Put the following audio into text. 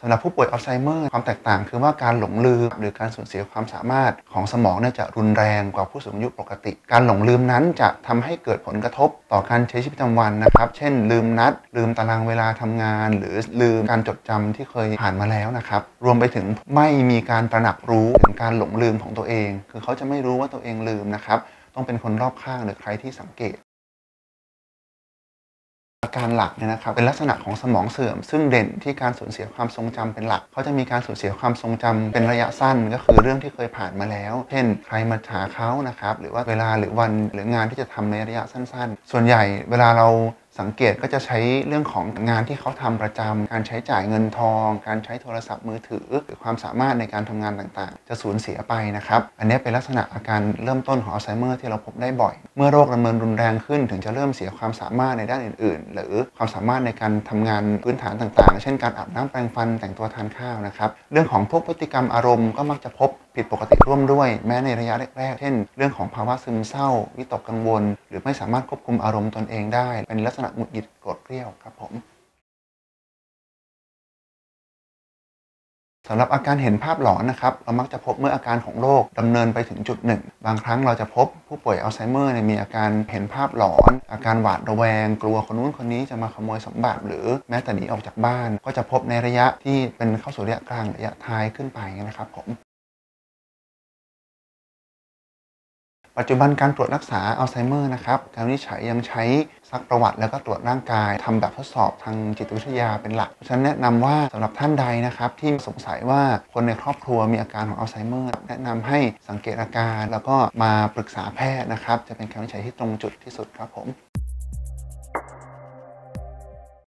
สำหรับผู้ป่วยอัลไซเมอร์ความแตกต่างคือว่าการหลงลืมหรือการสูญเสียความสามารถของสมองจะรุนแรงกว่าผู้สูงอายุปกติการหลงลืมนั้นจะทำให้เกิดผลกระทบต่อการใช้ชีวิตประจำวันนะครับเช่นลืมนัดลืมตารางเวลาทำงานหรือลืมการจดจำที่เคยผ่านมาแล้วนะครับรวมไปถึงไม่มีการตระหนักรู้ถึงการหลงลืมของตัวเองคือเขาจะไม่รู้ว่าตัวเองลืมนะครับต้องเป็นคนรอบข้างหรือใครที่สังเกตอาการหลักเนี่ยนะครับเป็นลักษณะของสมองเสื่อมซึ่งเด่นที่การสูญเสียความทรงจำเป็นหลักเขาจะมีการสูญเสียความทรงจำเป็นระยะสั้นก็คือเรื่องที่เคยผ่านมาแล้วเช่นใครมาหาเขานะครับหรือว่าเวลาหรือวันหรืองานที่จะทำในระยะสั้นๆส่วนใหญ่เวลาเราสังเกตก็จะใช้เรื่องของงานที่เขาทำประจำการใช้จ่ายเงินทองการใช้โทรศัพท์มือถือหรือความสามารถในการทำงานต่างๆจะสูญเสียไปนะครับอันนี้เป็นลักษณะอาการเริ่มต้นของอัลไซเมอร์ที่เราพบได้บ่อยเมื่อโรคดำเนินรุนแรงขึ้นถึงจะเริ่มเสียความสามารถในด้านอื่นๆหรือความสามารถในการทำงานพื้นฐานต่างๆเช่นการอาบน้ำแปรงฟันแต่งตัวทานข้าวนะครับเรื่องของพวกพฤติกรรมอารมณ์ก็มักจะพบผิดปกติร่วมด้วยแม้ในระยะแรกๆเช่นเรื่องของภาวะซึมเศร้าวิตกกังวลหรือไม่สามารถควบคุมอารมณ์ตนเองได้เป็นลักษณะหงุดหงิดโกรธเกรี้ยวครับผมสำหรับอาการเห็นภาพหลอนนะครับเรามักจะพบเมื่ออาการของโรคดำเนินไปถึงจุดหนึ่งบางครั้งเราจะพบผู้ป่วยอัลไซเมอร์มีอาการเห็นภาพหลอนอาการหวาดระแวงกลัวคนนู้นคนนี้จะมาขโมยสมบัติหรือแม้แต่หนีออกจากบ้านก็จะพบในระยะที่เป็นเข้าสู่ระยะกลางระยะท้ายขึ้นไปนะครับผม ปัจจุบันการตรวจรักษาอัลไซเมอร์นะครับการวินิจฉัยยังใช้ซักประวัติแล้วก็ตรวจร่างกายทำแบบทดสอบทางจิตวิทยาเป็นหลักเพราะฉะนั้นแนะนำว่าสำหรับท่านใดนะครับที่สงสัยว่าคนในครอบครัวมีอาการของอัลไซเมอร์แนะนำให้สังเกตอาการแล้วก็มาปรึกษาแพทย์นะครับจะเป็นการวินิจฉัยที่ตรงจุดที่สุดครับผม